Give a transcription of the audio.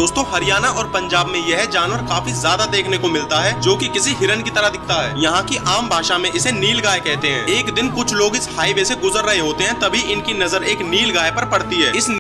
दोस्तों हरियाणा और पंजाब में यह जानवर काफी ज्यादा देखने को मिलता है, जो कि किसी हिरन की तरह दिखता है। यहाँ की आम भाषा में इसे नीलगाय कहते हैं। एक दिन कुछ लोग इस हाईवे से गुजर रहे होते हैं, तभी इनकी नजर एक नीलगाय पर पड़ती है। इस